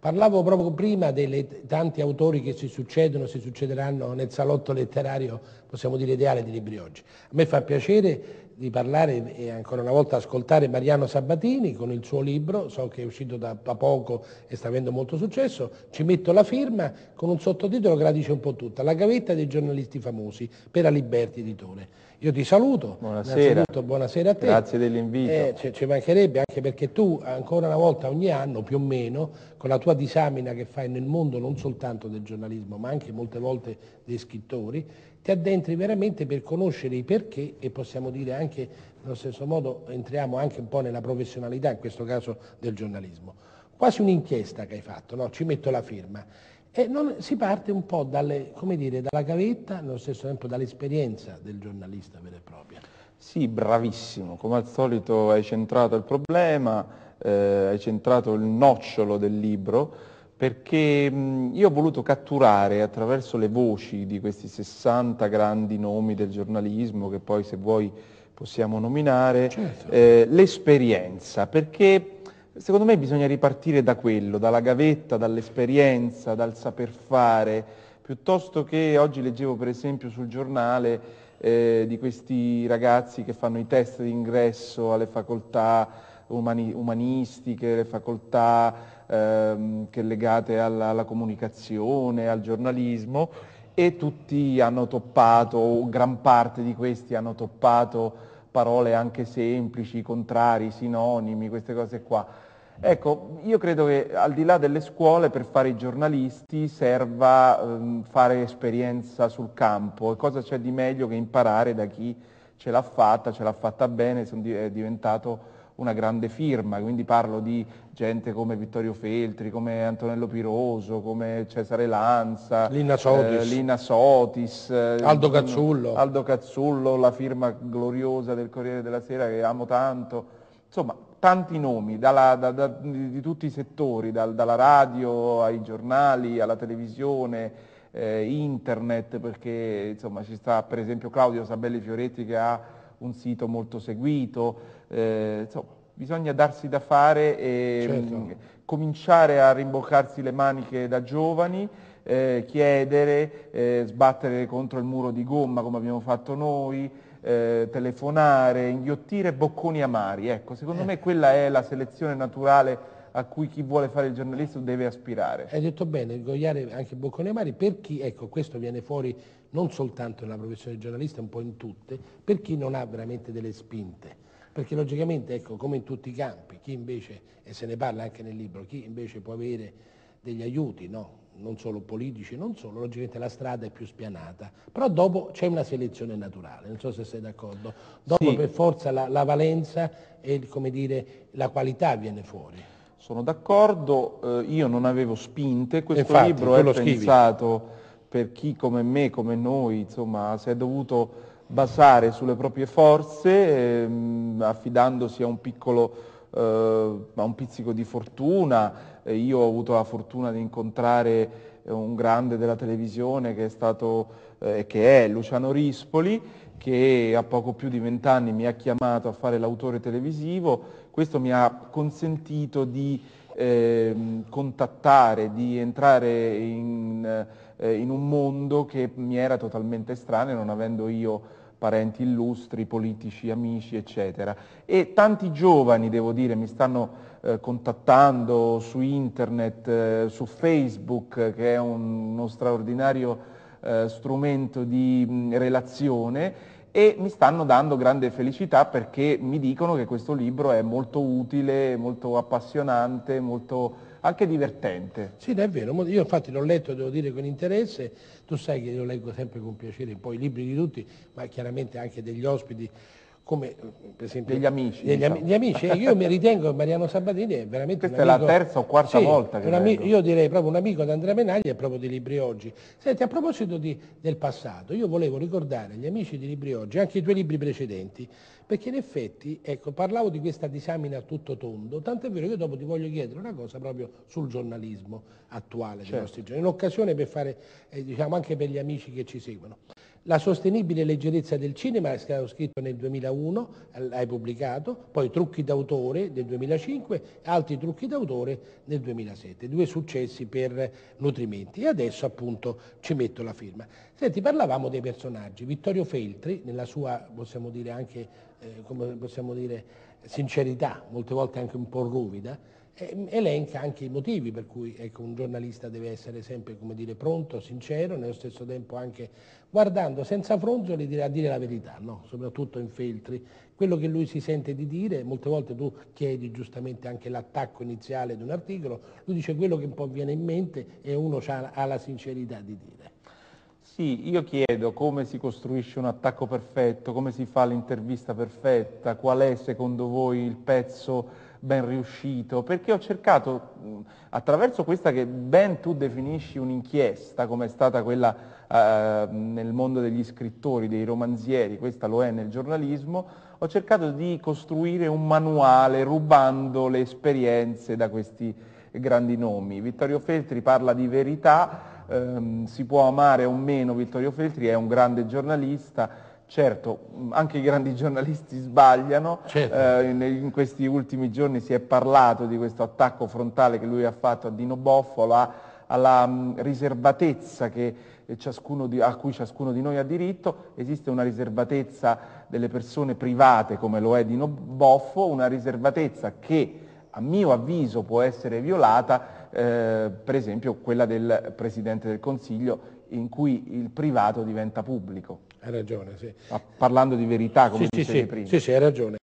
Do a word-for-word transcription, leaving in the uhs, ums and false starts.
Parlavo proprio prima dei tanti autori che si succedono, si succederanno nel salotto letterario, possiamo dire ideale, di Libri Oggi. A me fa piacere di parlare e ancora una volta ascoltare Mariano Sabatini con il suo libro, so che è uscito da, da poco e sta avendo molto successo, ci metto la firma con un sottotitolo che la dice un po' tutta, La gavetta dei giornalisti famosi, per Aliberti Editore. Io ti saluto, buonasera, buonasera a te. Grazie dell'invito. Eh, ci mancherebbe, anche perché tu ancora una volta ogni anno più o meno, con la tua disamina che fai nel mondo non soltanto del giornalismo ma anche molte volte dei scrittori, ti addentri veramente per conoscere i perché e possiamo dire anche nello stesso modo entriamo anche un po' nella professionalità, in questo caso del giornalismo. Quasi un'inchiesta che hai fatto, no? Ci metto la firma. E non, si parte un po' dalle, come dire, dalla gavetta, nello stesso tempo dall'esperienza del giornalista vero e proprio. Sì, bravissimo, come al solito hai centrato il problema, eh, hai centrato il nocciolo del libro, perché mh, io ho voluto catturare attraverso le voci di questi sessanta grandi nomi del giornalismo, che poi se vuoi possiamo nominare, Certo. eh, l'esperienza, perché secondo me bisogna ripartire da quello, dalla gavetta, dall'esperienza, dal saper fare, piuttosto che oggi leggevo per esempio sul giornale eh, di questi ragazzi che fanno i test d'ingresso alle facoltà umani- umanistiche, le facoltà ehm, che legate alla, alla comunicazione, al giornalismo, e tutti hanno toppato, o gran parte di questi hanno toppato parole anche semplici, contrari, sinonimi, queste cose qua. Ecco, io credo che al di là delle scuole per fare i giornalisti serva ehm, fare esperienza sul campo, e cosa c'è di meglio che imparare da chi ce l'ha fatta, ce l'ha fatta bene, è diventato una grande firma, quindi parlo di gente come Vittorio Feltri, come Antonello Piroso, come Cesare Lanza, Lina Sotis, eh, Lina Sotis, eh, Aldo Cazzullo. Aldo Cazzullo, la firma gloriosa del Corriere della Sera che amo tanto, insomma tanti nomi dalla, da, da, di, di tutti i settori, dal, dalla radio ai giornali, alla televisione, eh, internet, perché insomma ci sta per esempio Claudio Sabelli Fioretti che ha un sito molto seguito, eh, insomma bisogna darsi da fare e Certo. mh, cominciare a rimboccarsi le maniche da giovani, eh, chiedere, eh, sbattere contro il muro di gomma come abbiamo fatto noi, eh, telefonare, inghiottire bocconi amari. Ecco, secondo Eh. me quella è la selezione naturale a cui chi vuole fare il giornalista deve aspirare. Hai detto bene, ingoiare anche bocconi amari per chi, ecco, questo viene fuori non soltanto nella professione di giornalista, un po' in tutte, per chi non ha veramente delle spinte. Perché logicamente, ecco, come in tutti i campi, chi invece, e se ne parla anche nel libro, chi invece può avere degli aiuti, no? Non solo politici, non solo, logicamente la strada è più spianata. Però dopo c'è una selezione naturale, non so se sei d'accordo. Dopo Sì. per forza la, la valenza e, come dire, la qualità viene fuori. Sono d'accordo, eh, io non avevo spinte, questo Infatti, libro tu è lo scrivi. pensato per chi come me, come noi, insomma, si è dovuto basare sulle proprie forze, ehm, affidandosi a un piccolo, eh, a un pizzico di fortuna. Eh, io ho avuto la fortuna di incontrare eh, un grande della televisione che è stato, eh, che è Luciano Rispoli, che a poco più di vent'anni mi ha chiamato a fare l'autore televisivo. Questo mi ha consentito di eh, contattare, di entrare in, eh, in un mondo che mi era totalmente estraneo, non avendo io parenti illustri, politici, amici, eccetera. E tanti giovani, devo dire, mi stanno eh, contattando su internet, eh, su Facebook, che è un, uno straordinario eh, strumento di mh, relazione, e mi stanno dando grande felicità perché mi dicono che questo libro è molto utile, molto appassionante, molto anche divertente. Sì, è vero, io infatti l'ho letto, devo dire, con interesse, tu sai che io leggo sempre con piacere poi i libri di tutti, ma chiaramente anche degli ospiti, come per esempio Degli amici, degli am- diciamo. gli amici, e io mi ritengo che Mariano Sabatini è veramente un Questa è la amico, terza o quarta sì, volta che un ami- vengo. io direi proprio un amico di Andrea Menagli e proprio di Libri Oggi. Senti, a proposito di- del passato, io volevo ricordare agli amici di Libri Oggi anche i tuoi libri precedenti, perché in effetti, ecco, parlavo di questa disamina a tutto tondo, tant'è vero che io dopo ti voglio chiedere una cosa proprio sul giornalismo attuale dei Certo. nostri giorni, in occasione per fare, eh, diciamo, anche per gli amici che ci seguono. La sostenibile leggerezza del cinema è stato scritto nel duemilauno, l'hai pubblicato, poi Trucchi d'autore nel duemilacinque, altri trucchi d'autore nel duemilasette, due successi per Nutrimenti e adesso appunto ci metto la firma. Senti, parlavamo dei personaggi, Vittorio Feltri nella sua, possiamo dire anche, eh, come possiamo dire, sincerità, molte volte anche un po' ruvida, eh, elenca anche i motivi per cui ecco, un giornalista deve essere sempre, come dire, pronto, sincero, nello stesso tempo anche guardando senza fronzoli a dire la verità, no? Soprattutto in Feltri, quello che lui si sente di dire, molte volte tu chiedi giustamente anche l'attacco iniziale di un articolo, lui dice quello che un po' viene in mente e uno ha la sincerità di dire. Sì, io chiedo come si costruisce un attacco perfetto, come si fa l'intervista perfetta, qual è secondo voi il pezzo ben riuscito, perché ho cercato attraverso questa che ben tu definisci un'inchiesta, come è stata quella eh, nel mondo degli scrittori, dei romanzieri, questa lo è nel giornalismo, ho cercato di costruire un manuale rubando le esperienze da questi grandi nomi. Vittorio Feltri parla di verità. Um, si può amare o meno Vittorio Feltri, è un grande giornalista, certo anche i grandi giornalisti sbagliano, certo. uh, in, in questi ultimi giorni si è parlato di questo attacco frontale che lui ha fatto a Dino Boffo, alla, alla um, riservatezza che ciascuno di, a cui ciascuno di noi ha diritto. Esiste una riservatezza delle persone private come lo è Dino Boffo, una riservatezza che a mio avviso può essere violata, eh, per esempio quella del Presidente del Consiglio, in cui il privato diventa pubblico. Hai ragione, sì. Parlando di verità, come sì, dicevi sì, prima. Sì, sì, hai ragione.